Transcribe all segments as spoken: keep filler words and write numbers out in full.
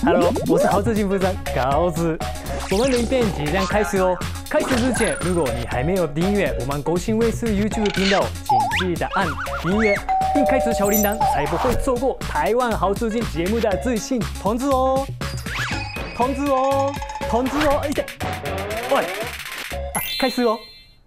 Hello， 我是豪子金部长高子。我们的影片即将开始哦。开始之前，如果你还没有订阅我们狗新卫视 YouTube 频道，请记得按订阅并开启小铃铛，才不会错过台湾豪子金节目的最新通知哦。通知哦，通知哦，一点，喂，啊，开始哦。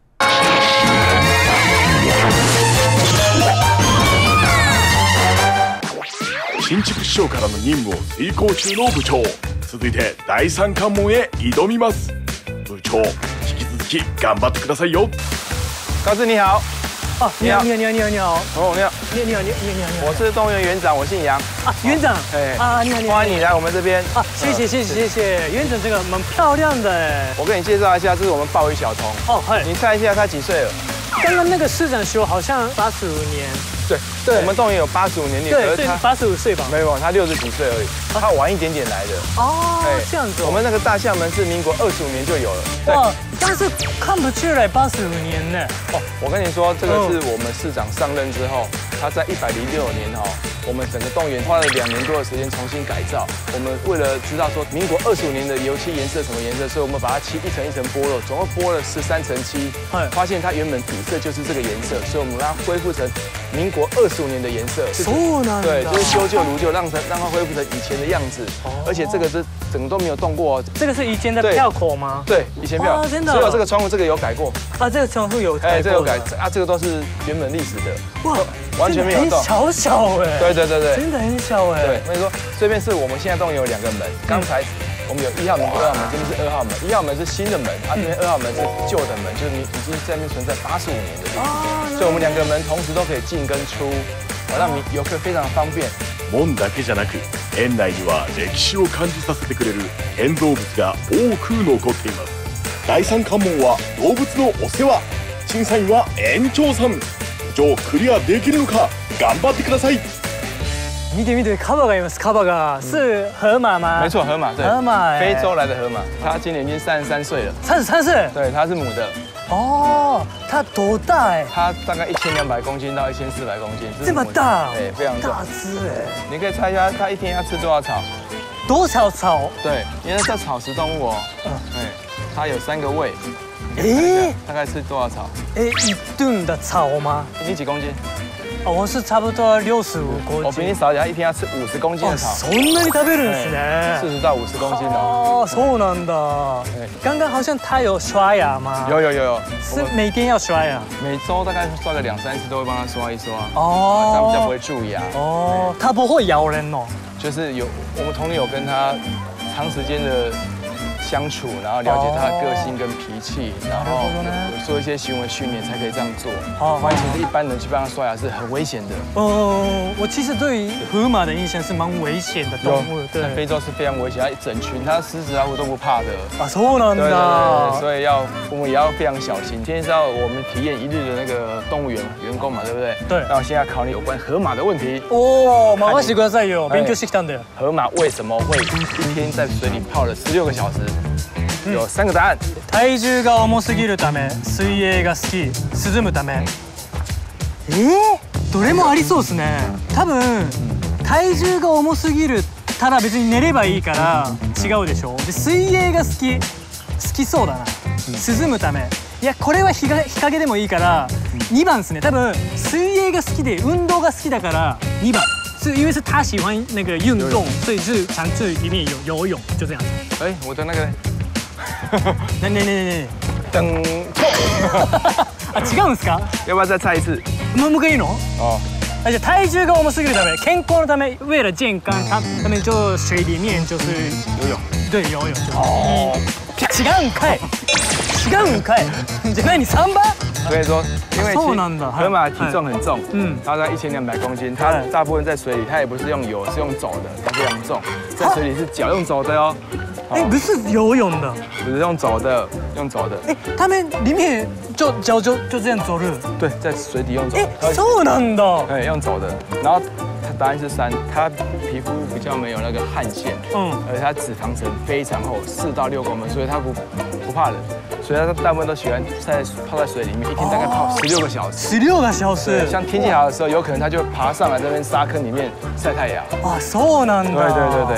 新築師匠からの任務を遂行中の部長。続いて第三関門へ挑みます。部長、引き続き頑張ってくださいよ。 高志你好。 哦，你好，你好，你好，你好，你好。 哦，你好， 你好，你好，你好，你好，你好。 我是动物园园长，我姓杨。 啊，园长。 哎。 啊，你好，你好。 欢迎你来我们这边。 啊，谢谢，谢谢，谢谢。园长这个蛮漂亮的。 我跟你介绍一下，这是我们鲍鱼小童。哦，嗨。你猜一下他几岁了？ 刚刚那个市长说好像八十五年。 对，对，我们动物园有八十五年历， 对，对，八十五岁吧？ 没有，他六十几岁而已，他晚一点点来的。 哦，这样子。 我们那个大厦门是民国二十五年就有了。 哇，但是看不出来八十五年呢。 哦，我跟你说，这个是我们市长上任之后，他在一百零六年哈，我们整个动物园花了两年多的时间重新改造。我们为了知道说民国二十五年的油漆颜色什么颜色，所以我们把它漆一层一层剥落，总共剥了十三层漆，发现它原本底色就是这个颜色，所以我们让它恢复成民国二十五年的颜色。对，就是修旧如旧，让成让它恢复成以前的样子。而且这个是整个都没有动过。这个是以前的票口吗？对， 以前票。真的。只有这个窗户这个有改过。 啊，这个窗户有改过。 哎，这个有改啊，这个都是原本历史的。哇，完全没有动。 很小小哎。 对对对对。 真的很小哎。 对，所以说这边是我们现在动物园有两个门，刚才。 我们有一号门、二号门，这边是二号门。一号门是新的门，啊，这边二号门是旧的门，就是你已经在那边存在八十五年的历史，所以我们两个门同时都可以进跟出，好让游客非常方便。 門だけじゃなく、園内には歴史を感じさせてくれる建造物が多く残っています。第三関門は動物のお世話、審査員は園長さん。部長クリアできるのか、頑張ってください。 見て見て，カバがいます。カバが是河马吗？ 没错，河马，对，河马，非洲来的河马，它今年已经三十三岁了。 三十三岁？ 对，它是母的。 哦，它多大哎？ 它大概一千两百公斤到一千四百公斤。 这么大？ 对，非常大只哎。 你可以猜一下，它一天要吃多少草？ 多少草？对， 因为它草食动物哦。嗯。哎，它有三个胃。 哎， 大概吃多少草？ 哎，一顿的草吗？ 你几公斤？ 哦，我是差不多六十五公斤。 我比你少一点，一天要吃五十公斤的草。 そんなに食べるんですね。 四十到五十公斤哦。 哦，そうなんだ。刚刚好像他有刷牙吗？ 有有有有。 是每天要刷牙？ 每周大概刷个两三次，都会帮他刷一刷。哦。这样比较不会蛀牙。哦。 它不会咬人哦。 就是有我们同理有跟他长时间的。 相处，然后了解他的个性跟脾气，然后做一些行为训练，才可以这样做。哦，不然其实一般人去帮他刷牙是很危险的。哦， 我其实对于河马的印象是蛮危险的动物， 在非洲是非常危险，它一整群，它狮子老虎都不怕的。 啊，そうなんだ。 所以要我们也要非常小心。今天是要我们体验一日的那个动物园员工嘛，对不对？对。那我现在考你有关河马的问题。哦， 任せてくださいよ。勉強してきたんだよ。 河马为什么会一天在水里泡了十六个小时？ 有三个答案。 体重が重すぎるため、水泳が好き、涼むため。えー、どれもありそうですね。多分体重が重すぎるたら別に寝ればいいから違うでしょ。で水泳が好き、好きそうだな。涼むため。いやこれは日が日陰でもいいからにばんですね。多分水泳が好きで運動が好きだからにばん。 是因为是他喜欢那个运动，所以是常去里面有游泳，就这样。 哎，我的那个。 ねねねね。 等错。 あ、違うんですか？ 要不要再猜一次？ もう一回いいの？哦。而且体重が重すぎるため，健康のため，为了健康，他他们就水里面就是游泳。 对，游泳。哦。違うんかい。違うんかい。じゃあ你三番？ 所以说，因为河马体重很重，嗯，它在一千两百公斤，它大部分在水里，它也不是用游，是用走的，它非常重，在水里是脚用走的哦。 哎，不是游泳的， 不是用走的，用走的。 哎，他们里面就脚就就这样走路。对， 在水底用走。 哎，そうなんだ。 哎，用走的，然后。 答案是三，它皮肤比较没有那个汗腺，嗯，而且它脂肪层非常厚，四到六公分，所以它不不怕冷，所以它大部分都喜欢在泡在水里面，一天大概泡十六个小时。十六个小时。像天气好的时候，有可能它就爬上来这边沙坑里面晒太阳。啊，そうなんだ。对对对对。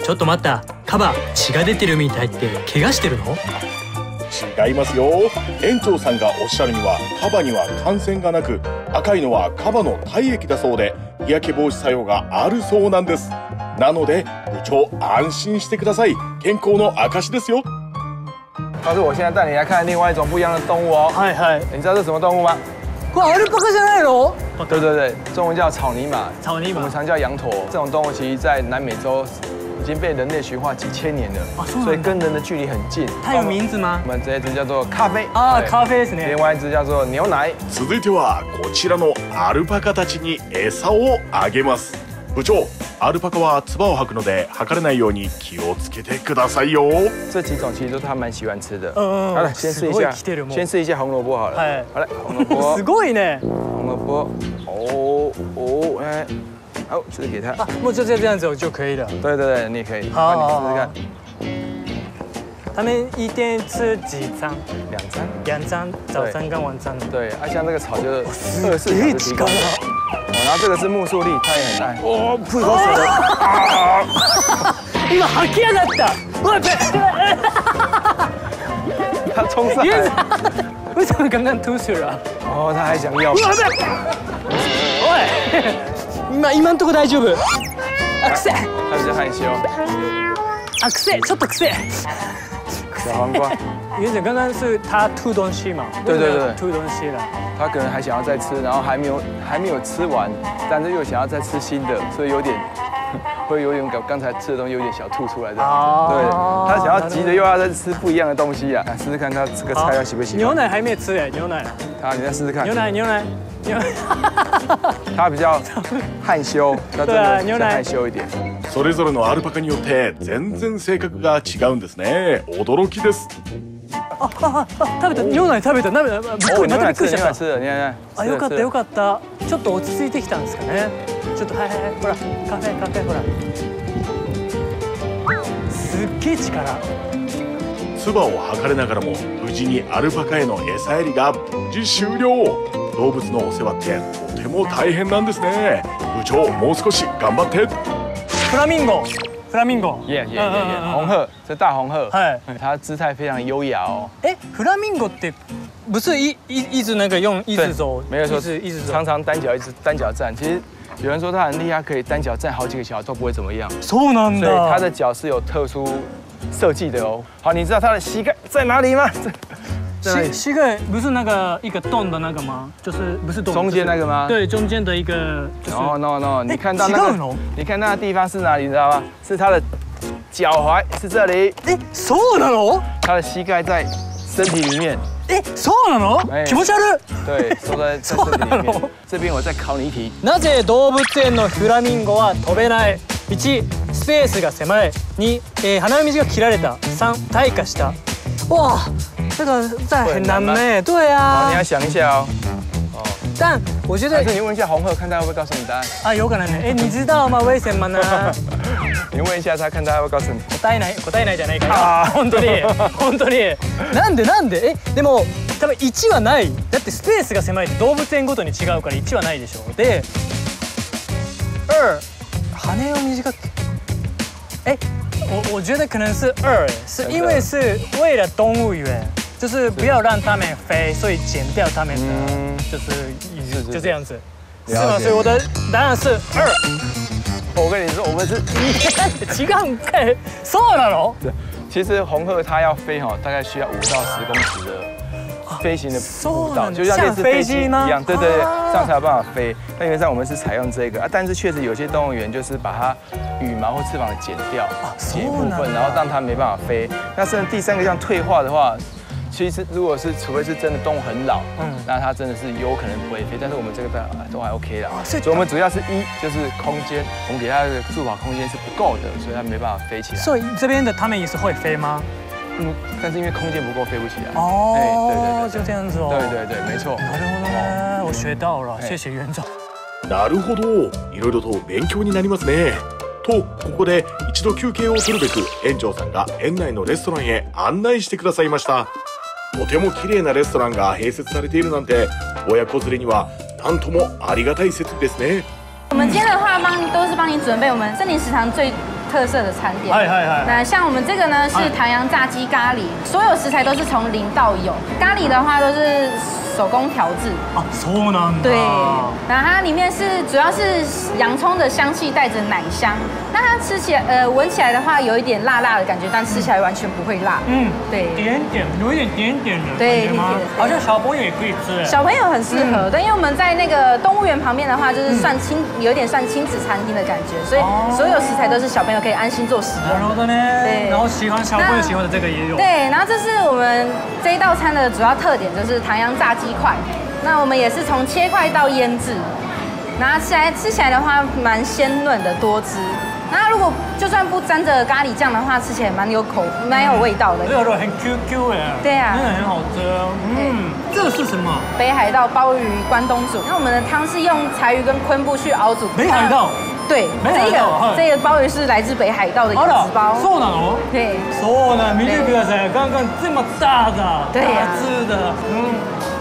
ちょっと待った。カバ、血が出てるみたいって怪我してるの？ 違いますよ。園長さんがおっしゃるにはカバには感染がなく、赤いのはカバの体液だそうで、日焼け防止作用があるそうなんです。なので部長安心してください。健康の証ですよ。 但是我现在带你来看另外一种不一样的动物哦。 はいはい。 你知道这是什么动物吗？ これアルパカじゃないの？ 对对对，中文叫草泥马， 草泥马我们常叫羊驼。这种动物其实在南美洲已经被人类驯化几千年了，所以跟人的距离很近。 它有名字吗？ 我们这一只叫做咖啡啊，咖啡ですね。 另外一只叫做牛奶。 続いてはこちらのアルパカたちに餌をあげます。部長、アルパカは唾を吐くので吐かれないように気をつけてくださいよ。 这几种其实都是他蛮喜欢吃的。 嗯嗯。 好了，先试一下，先试一下红萝卜好了。 はい。 好了，红萝卜。 すごいね。 红萝卜，哦哦，哎，好，这个给他。 啊，我就这样子就可以了。 对对对，你也可以。 好， 你试试看。 他们一天吃几餐？ 两餐。 两餐，早餐跟晚餐。 对，啊，像这个草就是二十四小时提供的。哦，然后这个是木树粒，它也很爱。哦，吐口水了。啊！ 今吐き上がった。我它冲上来。 为什么刚刚吐水了？ 哦，它还想要。 おい！今今んとこ大丈夫。あ、くせ。 它比较害羞。 啊，くせ，ちょっとくせ。 小黄瓜。 园长刚刚是他吐东西嘛？ 对对对， 吐东西了。 他可能还想要再吃，然后还没有还没有吃完，但是又想要再吃新的，所以有点会有点刚刚才吃的东西有点小吐出来的。对，他想要急着又要再吃不一样的东西啊！试试看他这个菜要喜不喜欢。 牛奶还没吃哎，牛奶。 他你再试试看。 牛奶牛奶牛奶。 他比较害羞，他真的比较害羞一点。 それぞれのアルパカによって全然性格が違うんですね。驚きです。 あああ、食べた。牛奶食べた。食べた。びっくり。またびっくりしちゃった。あ、よかったよかった。ちょっと落ち着いてきたんですかね。ちょっとはいはいはい。ほらカフェカフェほら。すっげえ力。 唾を吐かれながらも無事にアルパカへの餌やりが無事終了。動物のお世話ってとても大変なんですね。部長、もう少し頑張って。 フラミンゴ。フラミンゴ。 耶耶耶耶！红鹤，这大红鹤， はい。 它姿态非常优雅哦。 哎，フラミンゴって不是一一一直那个用一直走， 没有说一直一直走， 常常单脚一直单脚站。其实有人说它很厉害，可以单脚站好几个小时都不会怎么样。 そうなん所以它だ。 的脚是有特殊设计的哦。好，你知道它的膝盖在哪里吗？ 膝膝盖不是那个一个洞的那个吗？就是不是洞， 中间那个吗？ 对，中间的一个。 No no no， 你看到那个，你看那个地方是哪里？你知道吗？是它的脚踝是这里。 え、そうなの？ 它的膝盖在身体里面。 え、そうなの？気持ち悪い。 对，收在在身体里面。这边我再考你一題。 なぜ動物園のフラミンゴは飛べない？いち、スペースが狭い。に、えー、鼻の道が切られた。さん、退化した。哇，这个这很难呢。对啊。 你要想一下哦。哦。 但我觉得， 还是你问一下红鹤，看他会不会告诉你答案。 啊，有可能呢。哎，你知道吗？为什么呢？ 你問一下他，看他会不会告訴你。 答えない答えないじゃないかな。本当に本当に。なんでなんで？え、でも多分いちはない。だってスペースが狭いって動物園ごとに違うからいちはないでしょ。で、二、羽を短く。哎。我我觉得可能是二，是因为是为了动物园，就是不要让它们飞，所以剪掉它们的，就是就这样子，是吗？所以我的答案是二。 我跟你说，我们是違うんかい。そうなの？ 其实红鹤它要飞哈，大概需要五到十公尺的飞行的步道，就像类似飞机一样，对对对，这样才有办法飞。那原则上我们是采用这个啊，但是确实有些动物园就是把它羽毛或翅膀剪掉，剪一部分，然后让它没办法飞。那甚至第三个像退化的话，其实如果是除非是真的动物很老，嗯，那它真的是有可能不会飞。但是我们这个都还 OK 啦，所以我们主要是一就是空间，我们给它的助跑空间是不够的，所以它没办法飞起来。 所以这边的它们也是会飞吗？ 嗯，但是因为空间不够，飞不起来。 哦，哎，对对对，就这样子哦。 对对对，没错。 なるほどね，我学到了，谢谢园長。 なるほど、いろいろと勉強になりますね。とここで一度休憩を取るべく園長さんが園内のレストランへ案内してくださいました。とても綺麗なレストランが併設されているなんて親子連れにはなんともありがたい設備ですね。 我们今天的话帮都是帮你准备我们森林食堂最特色的餐点。 嗨嗨嗨那像我们这个呢是唐扬炸鸡咖喱，所有食材都是从零到有。咖喱的话都是手工调制。 啊，そうなんだ。 对，然后它里面是主要是洋葱的香气带着奶香，那它吃起来呃闻起来的话有一点辣辣的感觉，但吃起来完全不会辣。嗯，对， 点点有一点点点的对感觉吗？好像小朋友也可以吃。 小朋友很适合，但因为我们在那个动物园旁边的话，就是算亲有点算亲子餐厅的感觉，所以所有食材都是小朋友可以安心做使用。 なるほどね。对，然后喜欢小朋友喜欢的这个也有。 对，然后这是我们这一道餐的主要特点，就是唐扬炸鸡块。那我们也是从切块到腌制，然后吃来吃起来的话，蛮鲜嫩的多汁。那如果就算不沾着咖喱酱的话，吃起来蛮有口、蛮有味道的。 这个肉很 Q Q 哎。对啊，真的很好吃。嗯，这个是什么？ 北海道鲍鱼关东煮。那我们的汤是用柴鱼跟昆布去熬煮。 北海道。 对，这个这个鲍鱼是来自北海道的养殖鲍。 そうなの？ 对。 そうなの。見てください。刚刚这么大的，大只的，嗯。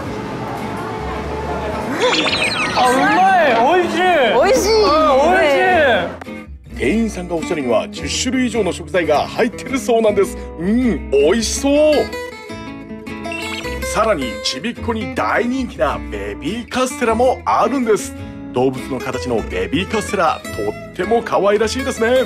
好うまい、美味しい。 美味しい。 美味しい。 店員さんがおっしゃるにはじゅっ種類以上の食材が入ってるそうなんです。うん、美味しそう。さらにちびっこに大人気なベビーカステラもあるんです。動物の形のベビーカステラ、とっても可愛らしいですね。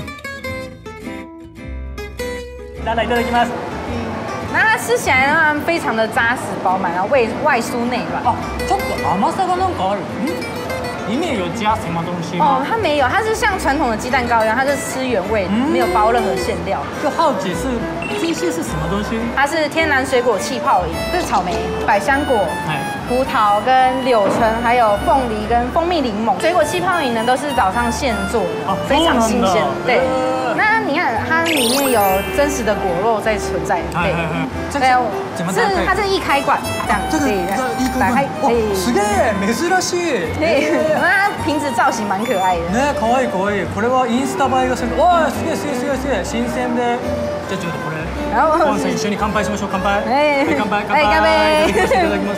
来来いただきます。 那它吃起来的话，非常的扎实饱满，然后外外酥内软。 啊，ちょっと甘さがなんかある。嗯，里面有加什么东西吗？ 哦，它没有，它是像传统的鸡蛋糕一样，它是吃原味，嗯、没有包任何馅料。 就好奇是这些是什么东西？ 它是天然水果气泡饮，这是草莓、百香果、 哎、 葡萄跟柳橙，还有凤梨跟蜂蜜柠檬。水果气泡饮呢都是早上现做的，哦、非常新鲜。对。那你看，它里面有真实的果肉在存在，对，对，是它是一开罐这样，这个打开， 哦，すげえ珍しい。 对，那它瓶子造型蛮可愛的。 ね、可愛い可愛い。これはインスタ映えがする。わあ、すげえすげえすげえすげえ新鮮で。じゃあちょっとこれ。然後、ワンさん一緒に乾杯しましょう。乾杯。はい、乾杯乾杯。乾杯。いただきます。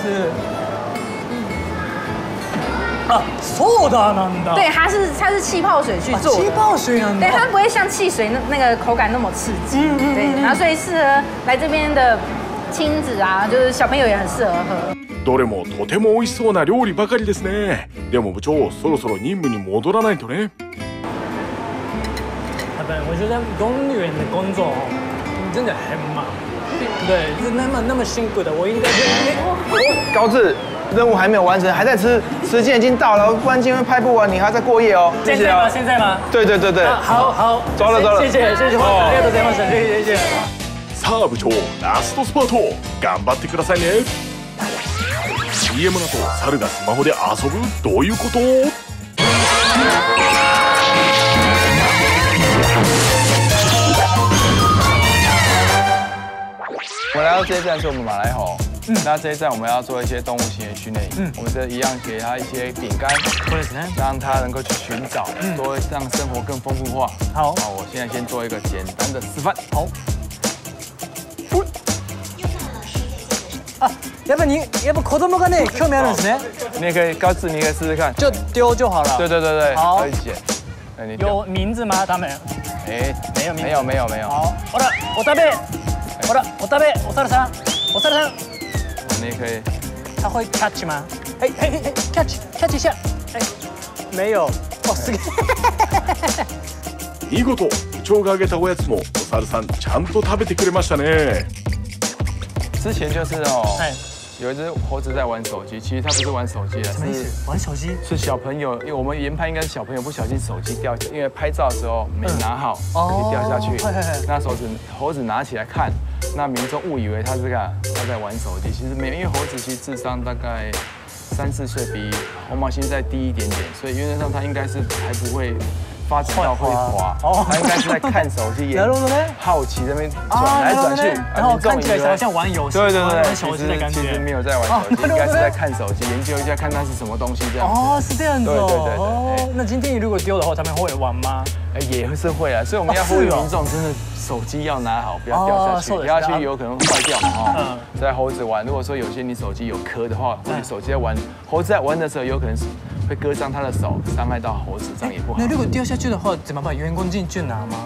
啊，ソーダなんだ。 对，它是它是气泡水去做的。 气泡水なんだ。 对，它不会像汽水那那个口感那么刺激。嗯嗯。对，然后所以适合来这边的亲子啊，就是小朋友也很适合喝。 どれもとても美味しそうな料理ばかりですね。でも部長、そろそろ任務に戻らないとね。 我觉得公务员的工作真的很忙。对，是那么那么辛苦的，我应该就。 高志。任务还没有完成，还在吃，时间已经到了，不然今天拍不完，你还要再过夜哦。 现在吗？现在吗？ 对对对对。 好好， 走了走了， 谢谢谢谢，ありがとうございました，谢谢谢谢。 さあ部長、ラストスパート、頑張ってくださいね。シーエム の後、猿がスマホで遊ぶ？どういうこと？ 我来到这一站是我们马来吼。嗯，那这一站我们要做一些动物行为训练营，嗯，我们这一样给他一些饼干，让他能够去寻找，嗯，多让生活更丰富化。好，好，我现在先做一个简单的示范。好。 啊，要不你要不子供がね興味あるんですね。 你也可以，高志，你可以试试看， 就丢就好了。 对对对对， 好， 可以捡。 有名字吗？他们？ 哎，没有没有没有没有。 好，ほら、お食べ，ほら、お食べ、お猿さん，お猿さん。 你也可以， 他会 catch 吗？哎哎哎 ，catch catch 一下，哎，没有，哦，すげえ。 見事、部長があげたおやつもお猿さんちゃんと食べてくれましたね。 之前就是哦，有一只猴子在玩手机，其实它不是玩手机啊， 什么意思？玩手机？ 是小朋友，因为我们研判应该是小朋友不小心手机掉下，因为拍照的时候没拿好，就掉下去。那手指猴子拿起来看。那民众误以为他是干他在玩手机，其实没有，因为猴子其实智商大概三四岁，比红毛猩再低一点点，所以原则上他应该是还不会发展到会滑，他应该是在看手机，也好奇在那边转来转去， 然后看起来好像玩游戏， 对对对， 玩手机的感觉， 其实没有在玩手机，应该是在看手机，研究一下看它是什么东西这样。 哦，是这样子哦。 对对对哦，那今天你如果丢的话，他们会玩吗？ 哎，也是会啊，所以我们要呼吁民众真的。手机要拿好，不要掉下去，掉下去有可能坏掉哦。在猴子玩，如果说有些你手机有壳的话，或者手机在玩，猴子在玩的时候有可能是会割伤他的手，伤害到猴子，这样也不好。 那如果掉下去的话怎么办？员工进去拿吗？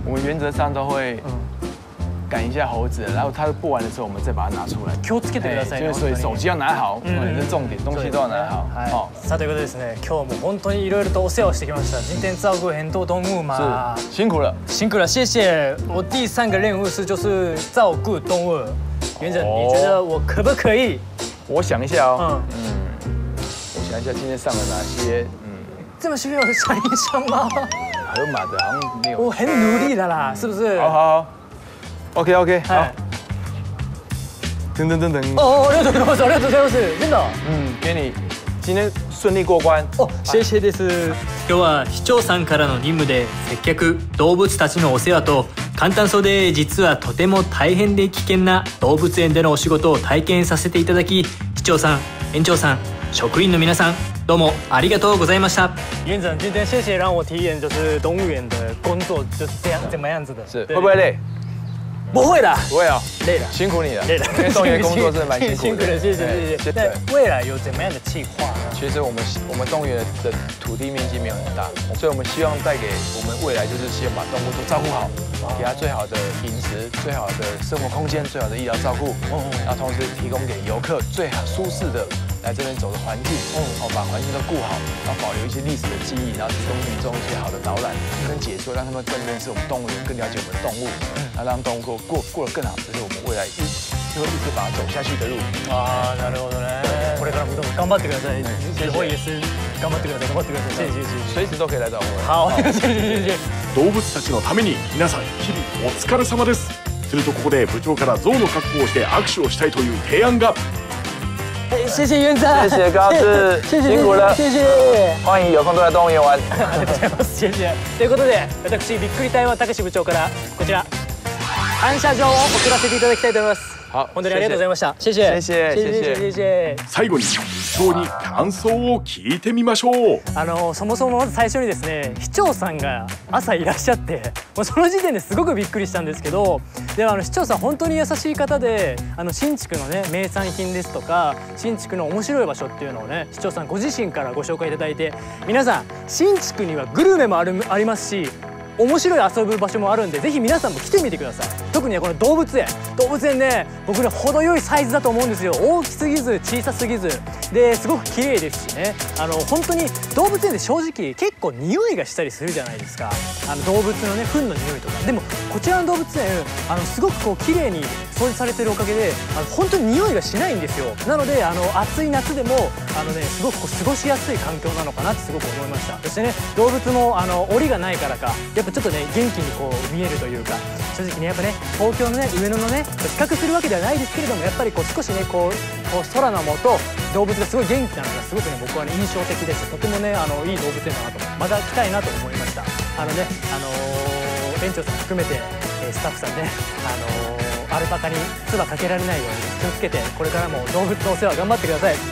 我们原则上都会赶一下猴子，然后它播完的时候，我们再把它拿出来。 気をつけてくださいね。 所以手機要拿好，嗯，这是重点，东西都要拿好。 はい。さあということですね、今日も本当にいろいろとお世話をしてきました。今天照顾很多动物嘛， 辛苦了， 辛苦了，谢谢。我第三个任务是就是照顾动物。园长，你觉得我可不可以？ 我想一下哦，嗯，我想一下今天上了哪些，嗯， 这么需要想一想吗？ 河马的好像没有。 我很努力的啦，是不是？ 好好好 ，OK OK， 好。噔噔噔噔。 哦，ありがとうございます，ありがとうございます。真的。 嗯，给你，今天顺利过关。 哦，谢谢です。今日は市長さんからの任務で接客、動物たちのお世話と簡単そうで実はとても大変で危険な動物園でのお仕事を体験させていただき、市長さん、園長さん、職員の皆さん、どうもありがとうございました。园长，今天谢谢让我体验就是动物园的工作就是这样怎么样子的。 是，会不会累？ 不会啦， 不会啊， 累了， 辛苦你了， 累了。 因为动物园工作是蛮辛苦的， 辛苦的，谢谢谢谢。那未来有怎么样的计划呢？ 其实我们我们动物园的土地面积没有很大，所以我们希望带给我们未来就是希望把动物都照顾好，给它最好的饮食、最好的生活空间、最好的医疗照顾，然后同时提供给游客最好舒适的来这边走的环境，哦，把环境都顾好，然后保留一些历史的记忆，然后提供民众一些好的导览跟解说，让他们更认识我们动物园，更了解我们的动物，然后让动物过过过得更好，这是我们未来一就会一直把它走下去的路。 ああ、なるほどね。これからもどうぞ頑張ってください。以后也是頑張ってください。頑張ってください。谢谢谢谢。 随时都可以来找我们。 好，谢谢谢谢。 動物たちのために皆さん日々お疲れ様です。するとここで部長から象の格好をして握手をしたいという提案が。 谢谢园长， 谢谢高志，辛苦了， 谢谢。 欢迎有空都来动物园玩。 ありがとうございます。谢謝。ということで、私びっくり台湾高志部長からこちら感謝状を送らせていただきたいと思います。 好， 本当にありがとうございました。谢谢。 谢谢谢謝謝謝。 最後に部長に感想を聞いてみましょう。 あのそもそもまず最初にですね、市長さんが朝いらっしゃって、もうその時点ですごくびっくりしたんですけど、であの市長さん本当に優しい方で、あの新築のね名産品ですとか新築の面白い場所っていうのをね、市長さんご自身からご紹介いただいて、皆さん新築にはグルメもあるありますし、面白い遊ぶ場所もあるんで、ぜひ皆さんも来てみてください。特にねこの動物園動物園ね、僕ね程よいサイズだと思うんですよ。大きすぎず小さすぎずですごく綺麗ですしね、あの本当に動物園で正直結構匂いがしたりするじゃないですか。あの動物のね糞の匂いとか。でもこちらの動物園あのすごくこう綺麗に掃除されてるおかげで、あの本当に匂いがしないんですよ。なのであの暑い夏でもあのねすごくこう過ごしやすい環境なのかなってすごく思いました。そしてね動物もあの檻がないからかやっぱちょっとね元気にこう見えるというか、正直ねやっぱね東京のね上野のね比較するわけではないですけれども、やっぱりこう少しねこうこう空の下動物がすごい元気なのがすごくね僕はね印象的でした。とてもねあのいい動物園だなと、また来たいなと思いました。あのねあのー、園長さん含めて、えー、スタッフさんねあのー、アルパカに唾かけられないように気をつけて、これからも動物のお世話頑張ってください。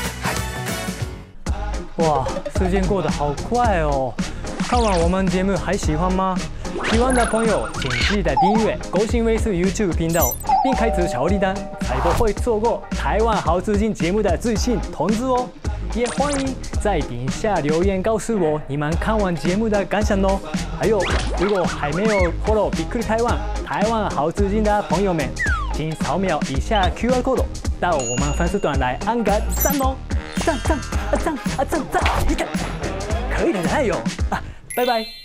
哇，时间过得好快哦！看完我们节目还喜欢吗？喜欢的朋友请记得订阅狗行卫视 YouTube 频道，并开启小铃铛，才不会错过台湾好资金节目的最新通知哦。也欢迎在底下留言告诉我你们看完节目的感想哦。还有，如果还没有 follow びっくり台湾台湾好资金的朋友们，请扫描以下 Q R code 到我们粉丝团来按个赞哦。赞赞啊赞啊赞赞！你看，可以的，还有啊，拜拜。